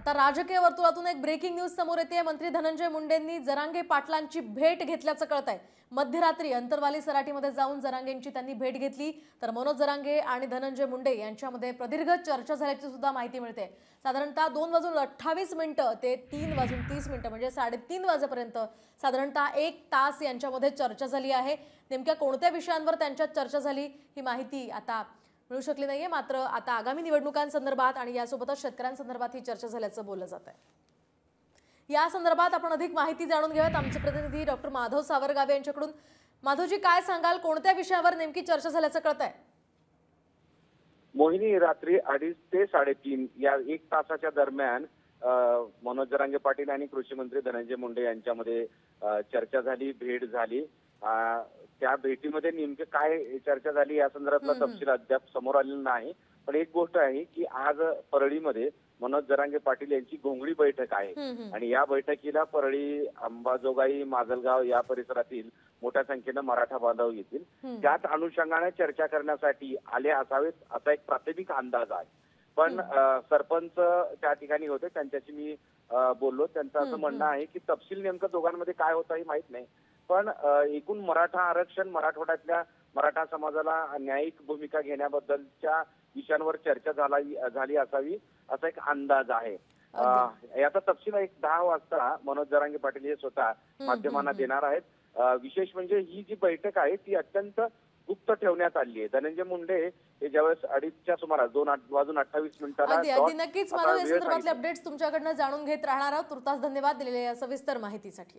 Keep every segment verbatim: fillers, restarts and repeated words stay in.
आता राजकीय वर्तुळातून एक ब्रेकिंग न्यूज समोर येते। मंत्री धनंजय मुंडेंनी जरांगे पाटलांची भेट घेतल्याचं कळतंय। मध्यरात्री अंतरवाली सराटीमध्ये जाऊन जरांगेंची त्यांनी भेट घेतली, तर मनोज जरांगे आणि धनंजय मुंडे यांच्यामध्ये प्रदीर्घ चर्चा झाल्याची सुद्धा माहिती मिळते। साधारणतः दोन वाजून अठ्ठावीस मिनिटं ते तीन वाजून तीस मिनिटं म्हणजे साडेतीन वाजेपर्यंत साधारणतः एक तास यांच्यामध्ये चर्चा झाली आहे। नेमक्या कोणत्या विषयांवर त्यांच्यात चर्चा झाली ही माहिती आता मिळू शकली नाहीये, मात्र आता आगामी निवडणुकांसंदर्भात आणि यासोबतच शेतकऱ्यांसंदर्भात ही चर्चा झाल्याचं बोललं जात आहे। या संदर्भात आपण अधिक माहिती जाणून घेऊयात आमचे प्रतिनिधी डॉक्टर माधव सावरगावे यांच्याकडून। माधवजी, काय सांगाल, कोणत्या विषयावर नेमकी चर्चा झाल्याचं कळतंय? मोहिनी, रात्री अडीच ते साडेतीन या एक तासाच्या दरम्यान मनोज जरांगे पाटील आणि कृषी मंत्री धनंजय मुंडे यांच्यामध्ये चर्चा झाली, भेट झाली। त्या भेटीमध्ये नेमके काय चर्चा झाली या संदर्भातला तपशील अद्याप समोर आलेला नाही, पण एक गोष्ट आहे की आज परळीमध्ये मनोज जरांगे पाटील यांची घोंगडी बैठक आहे आणि या बैठकीला परळी, अंबाजोगाई, माजलगाव या परिसरातील मोठ्या संख्येनं मराठा बांधव येतील। त्याच अनुषंगाने चर्चा करण्यासाठी आले असावेत असा एक प्राथमिक अंदाज आहे। पण सरपंच त्या ठिकाणी होते, त्यांच्याशी मी बोललो। त्यांचं असं म्हणणं आहे की तपशील नेमकं दोघांमध्ये काय होतं हे माहित नाही, पण एकूण मराठा आरक्षण, मराठवाड्यातल्या मराठा समाजाला न्यायिक भूमिका घेण्याबद्दलच्या विषयांवर चर्चा झाला झाली असावी असा एक अंदाज आहे। याचा तपशील एक दहा वाजता मनोज जरांगे पाटील हे स्वतः माध्यमांना देणार आहेत। विशेष म्हणजे ही जी बैठक आहे ती अत्यंत गुप्त ठेवण्यात आली आहे। धनंजय मुंडे हे ज्यावेळेस अडीचच्या सुमारास दोन वाजून अठ्ठावीस मिनिटाला नक्कीच मला या संदर्भातले अपडेट्स तुमच्याकडनं जाणून घेत राहणार आहोत। तुर्तास धन्यवाद दिलेल्या सविस्तर माहितीसाठी।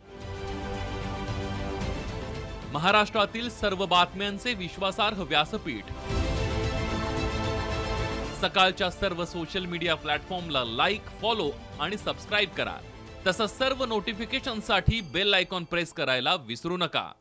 महाराष्ट्रातील सर्व बातम्यांचे विश्वासार्ह व्यासपीठ, सकाळच्या सर्व सोशल मीडिया प्लॅटफॉर्मला लाईक, फॉलो आणि सबस्क्राईब करा। तसंच सर्व नोटिफिकेशनसाठी बेल आयकॉन प्रेस करायला विसरू नका।